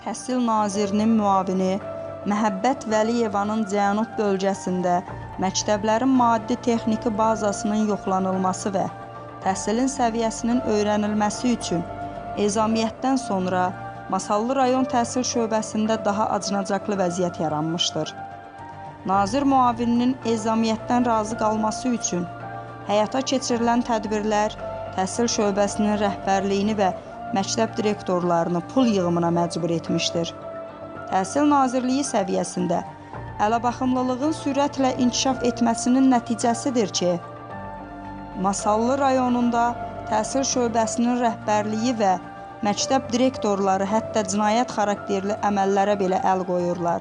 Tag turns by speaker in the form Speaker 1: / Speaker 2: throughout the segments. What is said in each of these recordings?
Speaker 1: Təhsil Nazirinin müavini Məhəbbət Vəliyevanın Cənub bölgəsində məktəblərin maddi-texniki bazasının yoxlanılması və təhsilin səviyyəsinin öyrənilməsi üçün ezamiyyətdən sonra Masallı rayon təhsil şöbəsində daha acınacaqlı vəziyyət yaranmışdır. Nazir müavininin ezamiyyətdən razı qalması üçün həyata keçirilən tədbirlər təhsil şöbəsinin rəhbərliyini və məktəb direktorlarını pul yığımına məcbur etmişdir. Təhsil Nazirliyi səviyyəsində ələbaxımlılığın sürətlə inkişaf etməsinin nəticəsidir ki, Masallı rayonunda təhsil şöbəsinin rəhbərliyi və məktəb direktorları hətta cinayət xarakterli əməllərə belə əl qoyurlar.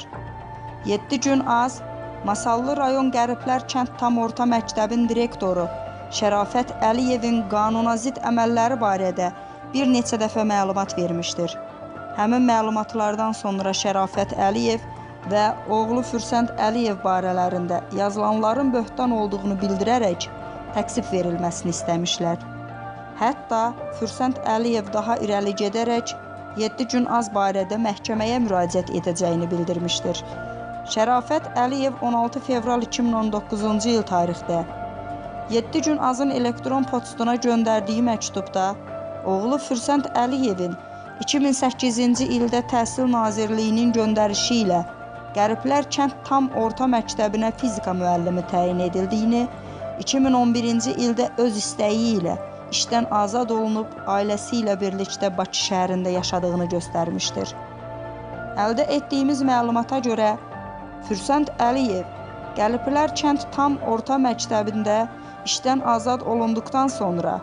Speaker 1: 7 gün az Masallı rayon Qəriblər kənd tam orta məktəbin direktoru Şərafət Əliyevin qanuna zidd əməlləri barədə bir neçə dəfə məlumat vermişdir. Həmin məlumatlardan sonra Şərafət Əliyev və oğlu Fürsənd Əliyev barələrində yazılanların böhtan olduğunu bildirərək təqsib verilməsini istəmişlər. Hətta Fürsənd Əliyev daha irəli gedərək 7 gün az barədə məhkəməyə müraciət edəcəyini bildirmişdir. Şərafət Əliyev 16 fevral 2019-cu il tarixdə 7 gün azın elektron postuna göndərdiyi məktubda oğlu Fürsənd Əliyevin 2008-ci ildə Təhsil Nazirliyinin göndərişi ilə Qəriblər kənd tam orta məktəbinə fizika müəllimi təyin edildiyini, 2011-ci ildə öz istəyi ilə işdən azad olunub, ailəsi ilə birlikdə Bakı şəhərində yaşadığını göstərmişdir. Əldə etdiyimiz məlumata görə Fürsənd Əliyev Qəriblər kənd tam orta məktəbində işdən azad olunduqdan sonra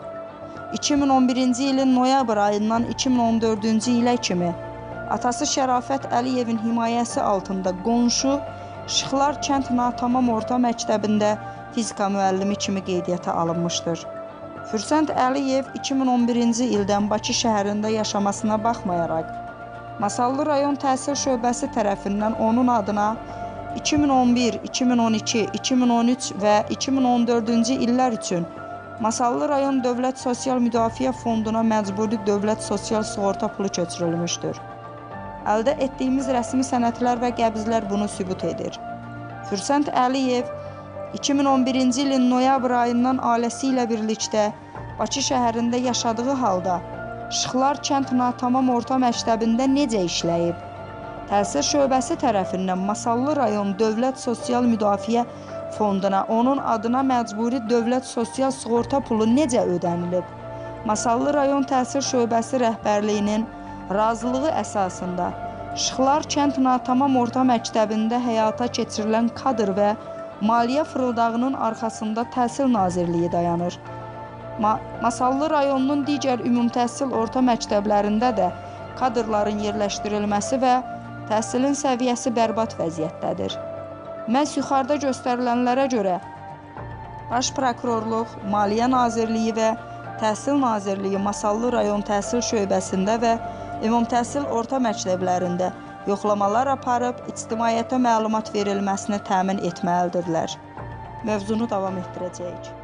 Speaker 1: 2011-ci ilin noyabr ayından 2014-cü ilə kimi atası Şərafət Əliyevin himayəsi altında qonşu Şıxlar kənd natamam orta məktəbində fizika müəllimi kimi qeydiyyata alınmışdır. Fürsənd Əliyev 2011-ci ildən Bakı şəhərində yaşamasına baxmayaraq, Masallı rayon təhsil şöbəsi tərəfindən onun adına 2011, 2012, 2013 və 2014-cü illər üçün Masallı rayon Dövlət Sosial Müdafiə Fonduna məcburi dövlət sosial sığorta pulu köçürülmüşdür. Əldə etdiyimiz rəsmi sənədlər və qəbzlər bunu sübut edir. Fürsənd Əliyev 2011-ci ilin noyabr ayından ailəsi ilə birlikdə Bakı şəhərində yaşadığı halda Şıxlar kənd natamam orta məktəbində necə işləyib? Təhsil şöbəsi tərəfindən Masallı rayon Dövlət Sosial Müdafiə Fonduna onun adına məcburi dövlət sosial sığorta pulu necə ödənilib? Masallı rayon təhsil şöbəsi rəhbərliyinin razılığı əsasında Şıxlar kənd natamam orta məktəbində həyata keçirilən kadr və maliyyə fırıldağının arxasında Təhsil Nazirliyi dayanır. Masallı rayonunun digər ümumtəhsil orta məktəblərində də kadrların yerləşdirilməsi və təhsilin səviyyəsi bərbad vəziyyətdədir. Məhz yuxarıda göstərilənlərə görə Baş Prokurorluq, Maliyyə Nazirliyi və Təhsil Nazirliyi Masallı rayon təhsil şöbəsində və ümumtəhsil orta məktəblərində yoxlamalar aparıb, ictimaiyyətə məlumat verilməsini təmin etməlidirlər. Mövzunu davam etdirəcəyik.